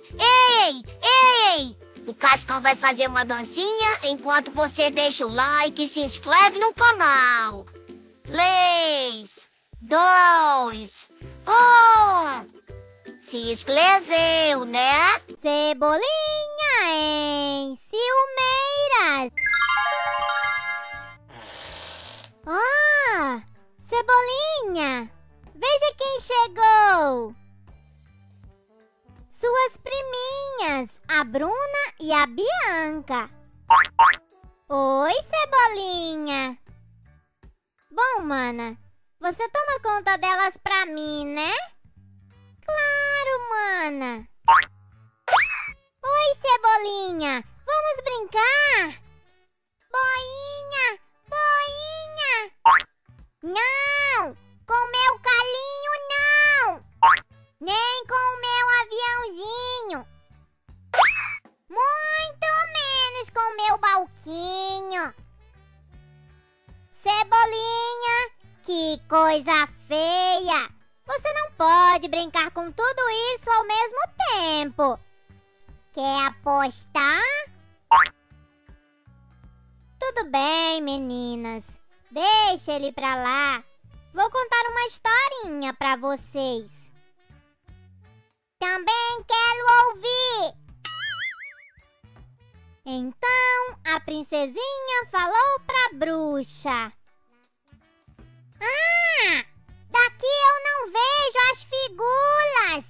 Ei! O Cascão vai fazer uma dancinha enquanto você deixa o like e se inscreve no canal. 3, 2, 1. Se inscreveu, né? Cebolinha em Ciumeiras. Ah, Cebolinha, veja quem chegou. Suas priminhas, a Bruna e a Bianca. Oi, Cebolinha. Bom, mana, você toma conta delas pra mim, né? Claro, mana. Oi, Cebolinha, vamos brincar? Boinha, boinha. Não, com meu calinho não. Nem com o meu aviãozinho. Muito menos com o meu balquinho. Cebolinha, que coisa feia. Você não pode brincar com tudo isso ao mesmo tempo. Quer apostar? Tudo bem, meninas. Deixa ele pra lá. Vou contar uma historinha pra vocês. Também quero ouvir. Então, a princesinha falou pra bruxa. Ah, daqui eu não vejo as figuras.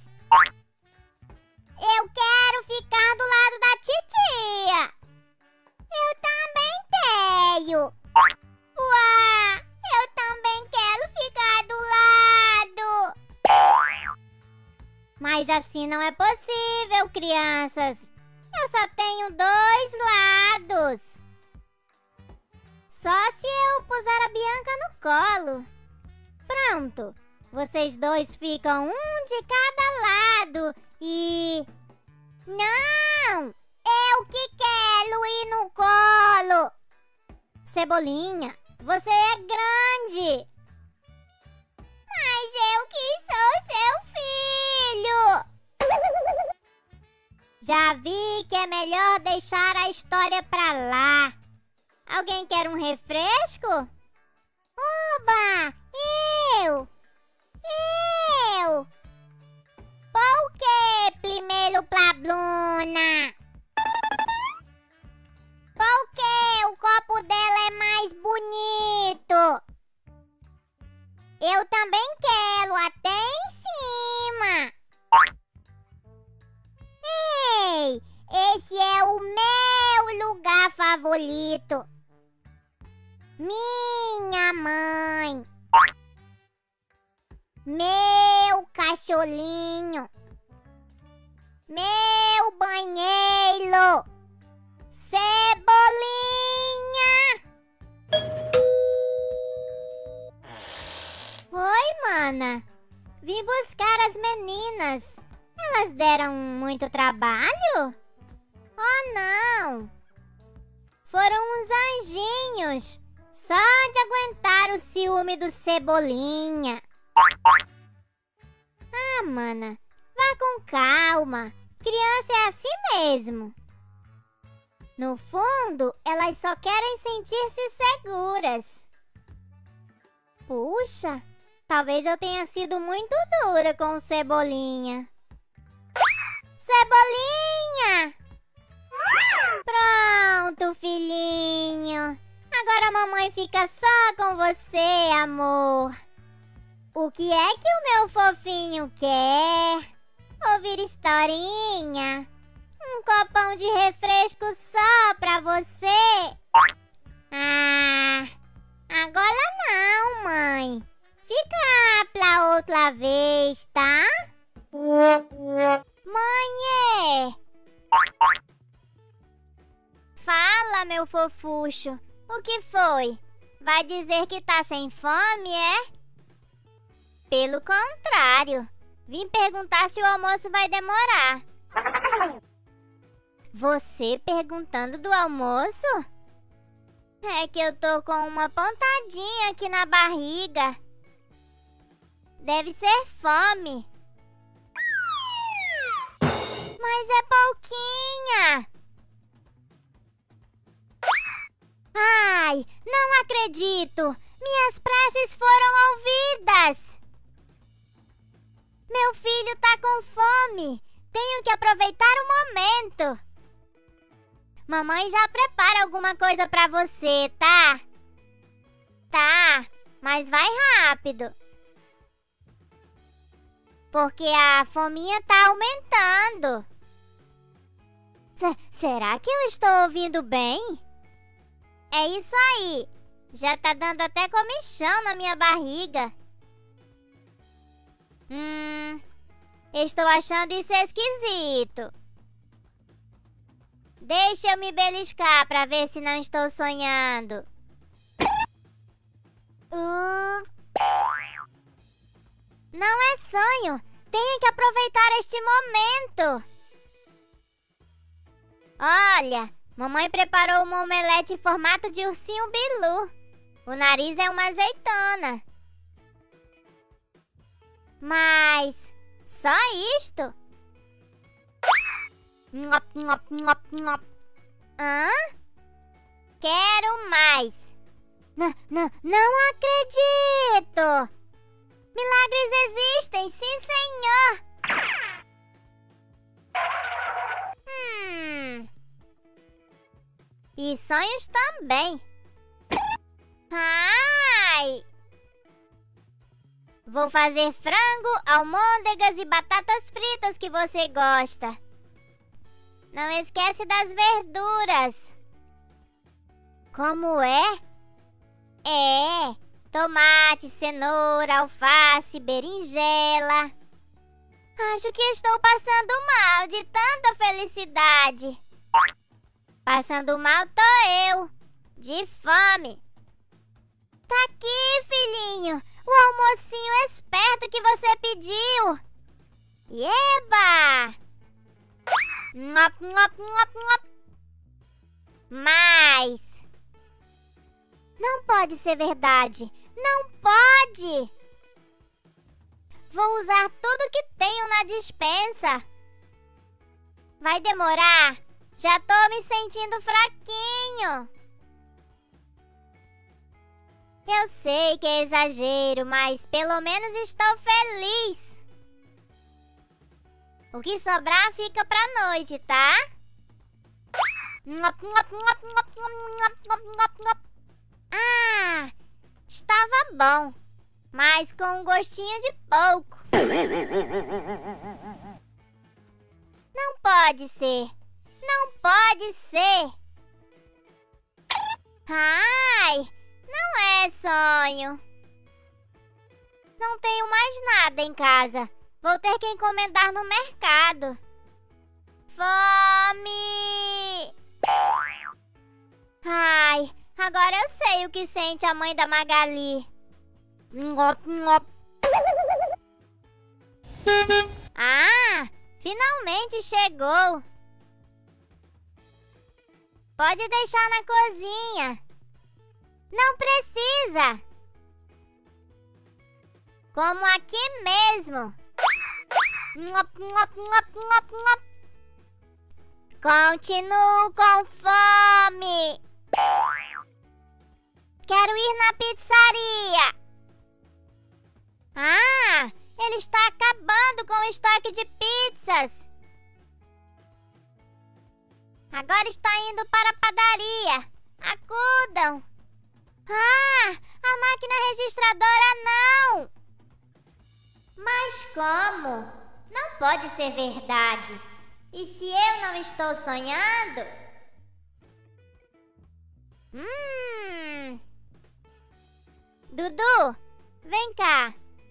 Eu quero ficar do lado da titia. Eu também tenho. Uau, eu também quero ficar do lado. Mas assim não é possível, crianças. Eu só tenho 2 lados. Só se eu puser a Bianca no colo. Pronto. Vocês dois ficam um de cada lado e... Não! Eu que quero ir no colo. Cebolinha, você é grande. Mas eu que sou seu filho. Já vi que é melhor deixar a história pra lá. Alguém quer um refresco? Oba! Eu! Por que primeiro pra Bruna? Porque o copo dela é mais bonito. Eu também quero, até em cima. Ei, esse é o meu lugar favorito. Minha mãe. Meu cachorrinho. Meu banheiro. Cebolinha. Oi, mana. Vim buscar as meninas. Elas deram muito trabalho? Oh, não. Foram uns anjinhos. Só de aguentar o ciúme do Cebolinha. Ah, mana, vá com calma. Criança é assim mesmo. No fundo, elas só querem sentir-se seguras. Puxa, talvez eu tenha sido muito dura com o Cebolinha. Cebolinha! Pronto, filhinho. Agora a mamãe fica só com você, amor. O que é que o meu fofinho quer? Ouvir historinha? Um copão de refresco só pra você? Ah, agora não, mãe. Fica pra outra vez, tá? Mãe, Fala, meu fofucho. O que foi? Vai dizer que tá sem fome, é? Pelo contrário. Vim perguntar se o almoço vai demorar. Você perguntando do almoço? É que eu tô com uma pontadinha aqui na barriga. Deve ser fome. Mas acredito! Minhas preces foram ouvidas! Meu filho tá com fome! Tenho que aproveitar o momento! Mamãe já prepara alguma coisa pra você, tá? Tá, mas vai rápido. Porque a fominha tá aumentando. Será que eu estou ouvindo bem? É isso aí. Já tá dando até comichão na minha barriga. Estou achando isso esquisito. Deixa eu me beliscar pra ver se não estou sonhando. Não é sonho. Tenho que aproveitar este momento. Olha, mamãe preparou uma omelete em formato de ursinho Bilu. O nariz é uma azeitona. Mas só isto? Hã? Quero mais. Não acredito. Milagres existem, sim, senhor. E sonhos também. Ai! Vou fazer frango, almôndegas e batatas fritas que você gosta. Não esquece das verduras. Como é? Tomate, cenoura, alface, berinjela. Acho que estou passando mal de tanta felicidade. Passando mal tô eu, de fome. Tá aqui, filhinho, o almocinho esperto que você pediu. Eba! Mas não pode ser verdade. Não pode! Vou usar tudo que tenho na despensa. Vai demorar. Já tô me sentindo fraquinho. Eu sei que é exagero, mas pelo menos estou feliz. O que sobrar fica pra noite, tá? Ah, estava bom, mas com um gostinho de pouco. Não pode ser. Não pode ser. Ai, não é sonho. Não tenho mais nada em casa. Vou ter que encomendar no mercado. Fome! Ai, agora eu sei o que sente a mãe da Magali. Ah, finalmente chegou. Pode deixar na cozinha. Não precisa. Como aqui mesmo. Continuo com fome. Quero ir na pizzaria. Ah, ele está acabando com o estoque de pizzas. Agora está indo para a padaria. Acudam. Ah, a máquina registradora não. Mas como? Não pode ser verdade. E se eu não estou sonhando? Dudu, vem cá.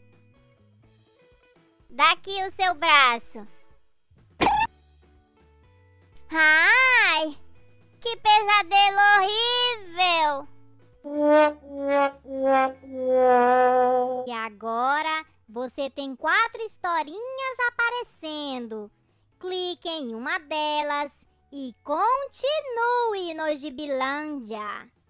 Dá aqui o seu braço. Ai, que pesadelo horrível! E agora você tem 4 historinhas aparecendo. Clique em uma delas e continue no Gibilândia.